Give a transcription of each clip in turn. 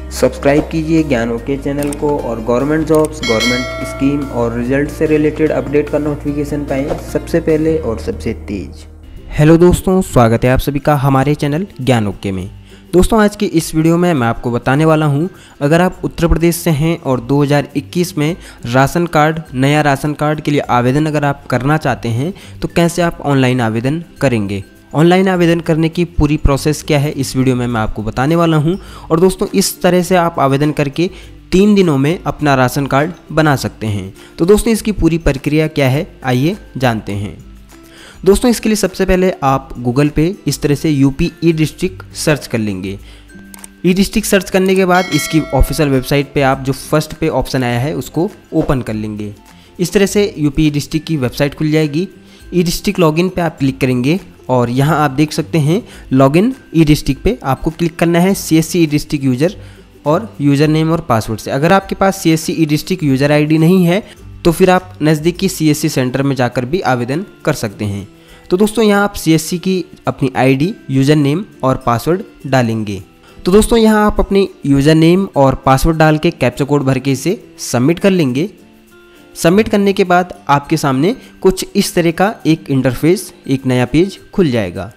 Subscribe कीजिए ज्ञान okay channel को और गवर्नमेंट जॉब्स, गवर्नमेंट स्कीम और रिजल्ट से रिलेटेड अपडेट का नोटिफिकेशन पाएं सबसे पहले और सबसे तेज। हेलो दोस्तों, स्वागत है आप सभी का हमारे चैनल ज्ञान ओके में। दोस्तों, आज की इस वीडियो में मैं आपको बताने वाला हूं, अगर आप उत्तर प्रदेश से हैं और 2021 में नया राशन कार्ड के लिए आवेदन अगर आप करना चाहते हैं तो कैसे आप ऑनलाइन आवेदन करेंगे। ऑनलाइन आवेदन करने की पूरी प्रोसेस क्या है इस वीडियो में मैं आपको बताने वाला हूं। और दोस्तों, इस तरह से आप आवेदन करके 3 दिनों में अपना राशन कार्ड बना सकते हैं। तो दोस्तों, इसकी पूरी प्रक्रिया क्या है आइए जानते हैं। दोस्तों, इसके लिए सबसे पहले आप गूगल पे इस तरह से यूपी ई डिस्ट्रिक्ट सर्च कर लेंगे। ई डिस्ट्रिक्ट सर्च करने के बाद इसकी ऑफिशियल वेबसाइट पे आप जो फर्स्ट पे ऑप्शन आया है उसको ओपन कर लेंगे। इस तरह से यूपी ई डिस्ट्रिक्ट की वेबसाइट खुल जाएगी। ई डिस्ट्रिक्ट लॉगिन पे आप क्लिक करेंगे और यहाँ आप देख सकते हैं लॉगिन ई डिस्ट्रिक्ट पे आपको क्लिक करना है CSC ई डिस्ट्रिक्ट यूज़र और यूज़र नेम और पासवर्ड से। अगर आपके पास CSC e district user ID नहीं है तो फिर आप नज़दीकी CSC सेंटर में जाकर भी आवेदन कर सकते हैं। तो दोस्तों, यहाँ आप CSC की अपनी ID, यूज़र नेम और पासवर्ड डालेंगे। तो दोस्तों, यहाँ आप अपनी यूज़र नेम और पासवर्ड डाल के कैप्चा कोड भर के इसे सबमिट कर लेंगे। सबमिट करने के बाद आपके सामने कुछ इस तरह का एक इंटरफेस, एक नया पेज खुल जाएगा।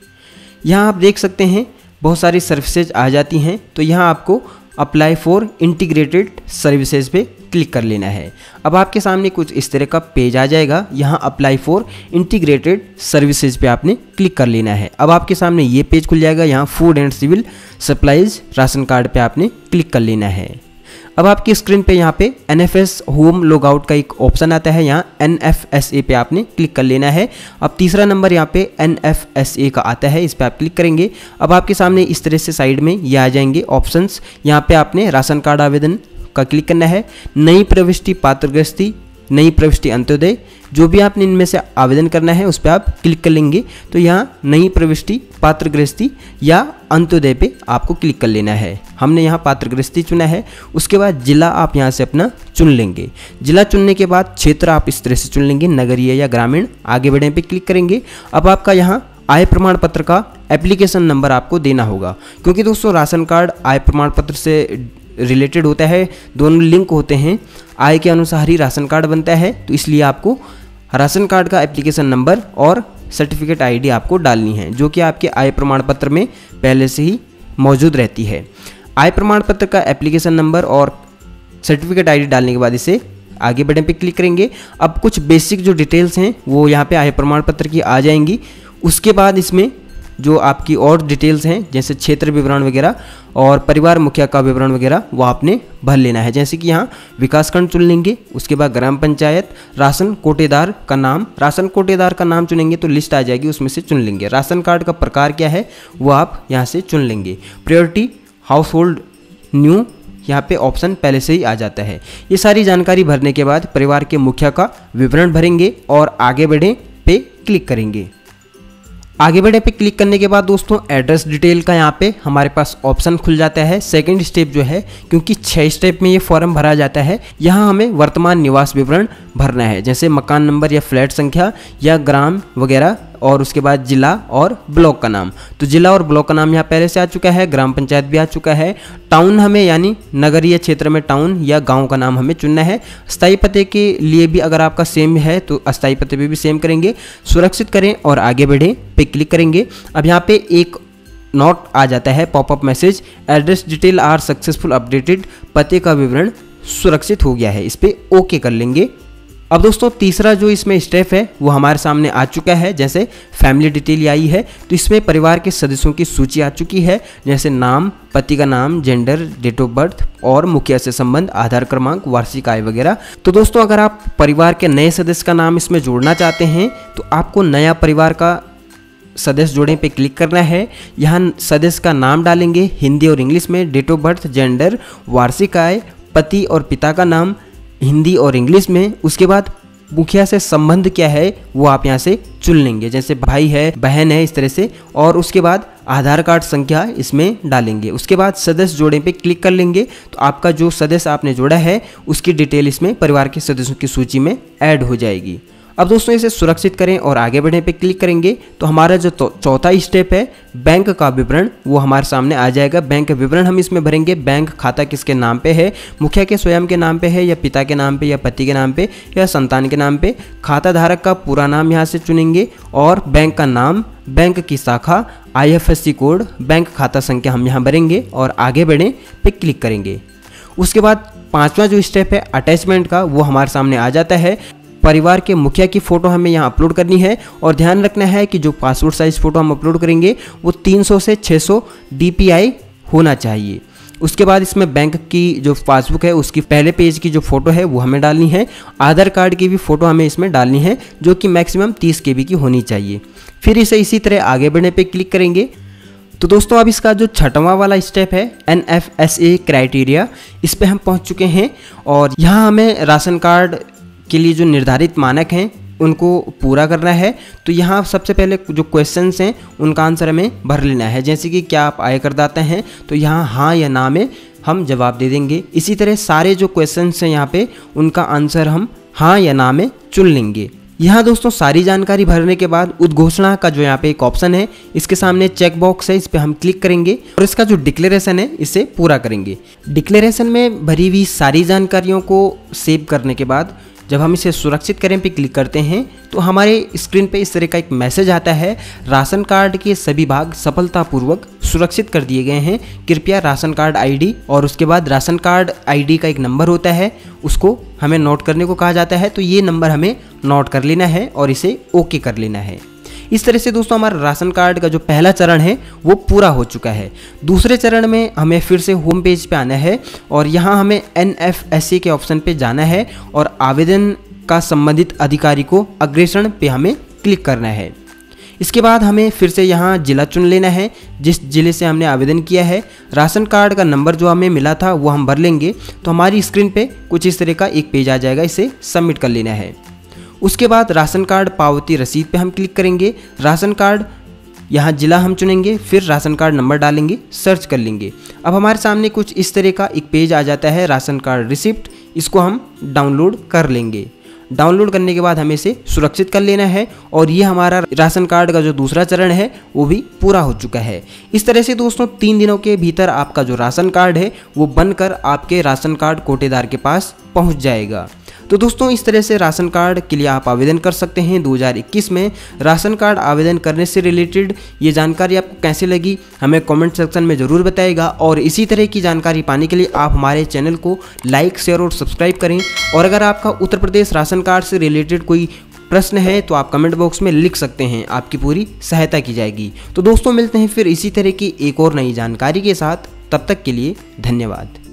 यहाँ आप देख सकते हैं बहुत सारी सर्विसेज आ जाती हैं। तो यहाँ आपको अप्लाई फॉर इंटीग्रेटेड सर्विसेज पे क्लिक कर लेना है। अब आपके सामने कुछ इस तरह का पेज आ जाएगा। यहाँ अप्लाई फॉर इंटीग्रेटेड सर्विसेज पे आपने क्लिक कर लेना है। अब आपके सामने ये पेज खुल जाएगा। यहाँ food and civil supplies ration card पे आपने क्लिक कर लेना है। अब आपकी स्क्रीन पे यहाँ पे NFS होम लॉग आउट का एक ऑप्शन आता है। यहाँ NFSA पे आपने क्लिक कर लेना है। अब तीसरा नंबर यहाँ पे NFSA का आता है, इस पे आप क्लिक करेंगे। अब आपके सामने इस तरह से साइड में ये आ जाएंगे ऑप्शंस। यहाँ पे आपने राशन कार्ड आवेदन का क्लिक करना है। नई प्रविष्टि पात्र गृहस्थी, नई प्रविष्टि अंत्योदय, जो भी आपने इनमें से आवेदन करना है उस पर आप क्लिक कर लेंगे। तो यहाँ नई प्रविष्टि पात्र गृहस्थी या अंत्योदय पे आपको क्लिक कर लेना है। हमने यहाँ पात्र गृहस्थी चुना है। उसके बाद जिला आप यहाँ से अपना चुन लेंगे। जिला चुनने के बाद क्षेत्र आप इस तरह से चुन लेंगे, नगरीय या ग्रामीण। आगे बढ़ने पे क्लिक करेंगे। अब आपका यहाँ आय प्रमाण पत्र का एप्लीकेशन नंबर आपको देना होगा, क्योंकि दोस्तों राशन कार्ड आय प्रमाण पत्र से रिलेटेड होता है, दोनों लिंक होते हैं। आय के अनुसार ही राशन कार्ड बनता है, तो इसलिए आपको राशन कार्ड का एप्लीकेशन नंबर और सर्टिफिकेट ID आपको डालनी है, जो कि आपके आय प्रमाण पत्र में पहले से ही मौजूद रहती है। आय प्रमाण पत्र का एप्लीकेशन नंबर और सर्टिफिकेट ID डालने के बाद इसे आगे बढ़ने पे क्लिक करेंगे। अब कुछ बेसिक जो डिटेल्स हैं वो यहाँ पे आय प्रमाण पत्र की आ जाएंगी। उसके बाद इसमें जो आपकी और डिटेल्स हैं जैसे क्षेत्र विवरण वगैरह और परिवार मुखिया का विवरण वगैरह वो आपने भर लेना है। जैसे कि यहाँ विकासखंड चुन लेंगे। उसके बाद ग्राम पंचायत, राशन कोटेदार का नाम चुनेंगे तो लिस्ट आ जाएगी, उसमें से चुन लेंगे। राशन कार्ड का प्रकार क्या है वो आप यहाँ से चुन लेंगे। प्रायोरिटी हाउस होल्ड न्यू, यहाँ पे ऑप्शन पहले से ही आ जाता है। ये सारी जानकारी भरने के बाद परिवार के मुखिया का विवरण भरेंगे और आगे बढ़े पे क्लिक करेंगे। आगे बढ़े पे क्लिक करने के बाद दोस्तों एड्रेस डिटेल का यहाँ पे हमारे पास ऑप्शन खुल जाता है। सेकंड स्टेप जो है, क्योंकि 6 स्टेप में ये फॉर्म भरा जाता है, यहाँ हमें वर्तमान निवास विवरण भरना है, जैसे मकान नंबर या फ्लैट संख्या या ग्राम वगैरह, और उसके बाद जिला और ब्लॉक का नाम। तो जिला और ब्लॉक का नाम यहाँ पहले से आ चुका है, ग्राम पंचायत भी आ चुका है। टाउन हमें यानी नगरीय क्षेत्र में टाउन या गांव का नाम हमें चुनना है। स्थायी पते के लिए भी अगर आपका सेम है तो अस्थायी पते पे भी सेम करेंगे। सुरक्षित करें और आगे बढ़ें पे क्लिक करेंगे। अब यहाँ पे एक नोट आ जाता है, popup message, address detail are successful updated, पते का विवरण सुरक्षित हो गया है, इस पर ओके कर लेंगे। अब दोस्तों तीसरा जो इसमें स्टेप है वो हमारे सामने आ चुका है। जैसे फैमिली डिटेल आई है तो इसमें परिवार के सदस्यों की सूची आ चुकी है, जैसे नाम, पति का नाम, जेंडर, डेट ऑफ बर्थ और मुखिया से संबंध, आधार क्रमांक, वार्षिक आय वगैरह। तो दोस्तों अगर आप परिवार के नए सदस्य का नाम इसमें जोड़ना चाहते हैं तो आपको नया परिवार का सदस्य जोड़ने पे क्लिक करना है। यहाँ सदस्य का नाम डालेंगे हिंदी और इंग्लिश में, डेट ऑफ बर्थ, जेंडर, वार्षिक आय, पति और पिता का नाम हिंदी और इंग्लिश में। उसके बाद मुखिया से संबंध क्या है वो आप यहाँ से चुन लेंगे, जैसे भाई है, बहन है, इस तरह से। और उसके बाद आधार कार्ड संख्या इसमें डालेंगे। उसके बाद सदस्य जोड़े पे क्लिक कर लेंगे तो आपका जो सदस्य आपने जोड़ा है उसकी डिटेल इसमें परिवार के सदस्यों की सूची में ऐड हो जाएगी। अब दोस्तों इसे सुरक्षित करें और आगे बढ़ने पे क्लिक करेंगे तो हमारा जो चौथा स्टेप है बैंक का विवरण वो हमारे सामने आ जाएगा। बैंक विवरण हम इसमें भरेंगे। बैंक खाता किसके नाम पे है, मुखिया के स्वयं के नाम पे है या पिता के नाम पे या पति के नाम पे या संतान के नाम पे। खाता धारक का पूरा नाम यहाँ से चुनेंगे और बैंक का नाम, बैंक की शाखा, IFSC कोड, बैंक खाता संख्या हम यहाँ भरेंगे और आगे बढ़े पे क्लिक करेंगे। उसके बाद पांचवा जो स्टेप है अटैचमेंट का वो हमारे सामने आ जाता है। परिवार के मुखिया की फ़ोटो हमें यहाँ अपलोड करनी है और ध्यान रखना है कि जो पासपोर्ट साइज़ फ़ोटो हम अपलोड करेंगे वो 300 से 600 DPI होना चाहिए। उसके बाद इसमें बैंक की जो पासबुक है उसकी पहले पेज की जो फ़ोटो है वो हमें डालनी है। आधार कार्ड की भी फ़ोटो हमें इसमें डालनी है जो कि मैक्सिमम 30 KB की होनी चाहिए। फिर इसे इसी तरह आगे बढ़ने पे क्लिक करेंगे। तो दोस्तों अब इसका जो छठवां वाला स्टेप है NFSA क्राइटेरिया, इस पे हम पहुंच चुके हैं और यहाँ हमें राशन कार्ड के लिए जो निर्धारित मानक हैं उनको पूरा करना है। तो यहाँ सबसे पहले जो क्वेश्चंस हैं उनका आंसर हमें भर लेना है, जैसे कि क्या आप आयकरदाता हैं, तो यहाँ हाँ या ना में हम जवाब दे देंगे। इसी तरह सारे जो क्वेश्चंस हैं यहाँ पे उनका आंसर हम हाँ या ना में चुन लेंगे। यहाँ दोस्तों सारी जानकारी भरने के बाद उद्घोषणा का जो यहाँ पे एक ऑप्शन है इसके सामने चेक बॉक्स है, इस पर हम क्लिक करेंगे और इसका जो डिक्लेरेशन है इसे पूरा करेंगे। डिक्लेरेशन में भरी हुई सारी जानकारियों को सेव करने के बाद जब हम इसे सुरक्षित करें पे क्लिक करते हैं तो हमारे स्क्रीन पे इस तरह का एक मैसेज आता है, राशन कार्ड के सभी भाग सफलतापूर्वक सुरक्षित कर दिए गए हैं, कृपया राशन कार्ड ID और उसके बाद राशन कार्ड ID का एक नंबर होता है उसको हमें नोट करने को कहा जाता है। तो ये नंबर हमें नोट कर लेना है और इसे ओके कर लेना है। इस तरह से दोस्तों हमारा राशन कार्ड का जो पहला चरण है वो पूरा हो चुका है। दूसरे चरण में हमें फिर से होम पेज पे आना है और यहाँ हमें NFSA के ऑप्शन पे जाना है और आवेदन का संबंधित अधिकारी को अग्रेषण पे हमें क्लिक करना है। इसके बाद हमें फिर से यहाँ जिला चुन लेना है जिस जिले से हमने आवेदन किया है। राशन कार्ड का नंबर जो हमें मिला था वो हम भर लेंगे। तो हमारी स्क्रीन पे कुछ इस तरह का एक पेज आ जाएगा, इसे सबमिट कर लेना है। उसके बाद राशन कार्ड पावती रसीद पे हम क्लिक करेंगे। राशन कार्ड यहाँ जिला हम चुनेंगे, फिर राशन कार्ड नंबर डालेंगे, सर्च कर लेंगे। अब हमारे सामने कुछ इस तरह का एक पेज आ जाता है राशन कार्ड रिसिप्ट, इसको हम डाउनलोड कर लेंगे। डाउनलोड करने के बाद हमें इसे सुरक्षित कर लेना है और ये हमारा राशन कार्ड का जो दूसरा चरण है वो भी पूरा हो चुका है। इस तरह से दोस्तों 3 दिनों के भीतर आपका जो राशन कार्ड है वो बनकर आपके राशन कार्ड कोटेदार के पास पहुंच जाएगा। तो दोस्तों इस तरह से राशन कार्ड के लिए आप आवेदन कर सकते हैं 2021 में। राशन कार्ड आवेदन करने से रिलेटेड ये जानकारी आपको कैसे लगी हमें कमेंट सेक्शन में ज़रूर बताइएगा और इसी तरह की जानकारी पाने के लिए आप हमारे चैनल को लाइक, शेयर और सब्सक्राइब करें। और अगर आपका उत्तर प्रदेश राशन कार्ड से रिलेटेड कोई प्रश्न है तो आप कमेंट बॉक्स में लिख सकते हैं, आपकी पूरी सहायता की जाएगी। तो दोस्तों मिलते हैं फिर इसी तरह की एक और नई जानकारी के साथ, तब तक के लिए धन्यवाद।